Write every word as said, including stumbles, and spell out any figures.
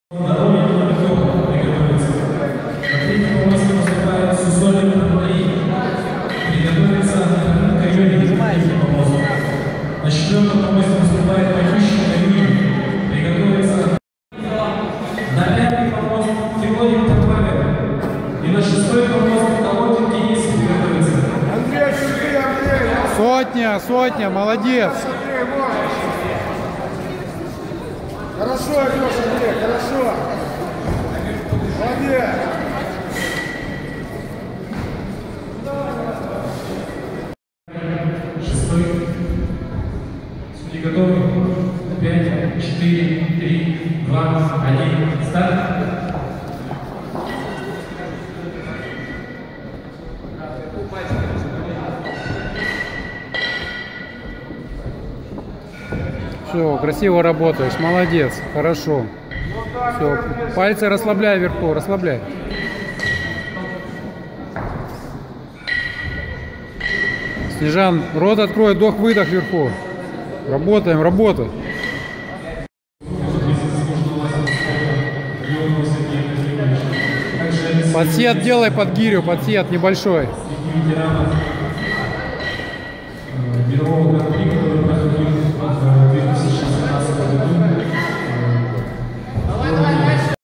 Здоровье Лехова приготовится. На третьем месте выступает Сусолин Андрей. Приготовится Кайони помощник. На четвертом месте выступает Мальчишин Юрий. Приготовится. На пятый помост Филонин Павел. И на шестой помост Колодин Денис приготовится. Андрей, сюда, Андрей! Сотня, сотня, молодец! Хорошо, Алеша, Андрей, хорошо! Молодец! Шестой. Судьи готовы? Пять, четыре, три, два, один. Старт. Все, красиво работаешь, молодец, хорошо. Все, пальцы расслабляй вверху, расслабляй. Снежан, рот открой, вдох-выдох вверху. Работаем, работай. Подсед делай под гирю, подсед небольшой. Мирового гран-при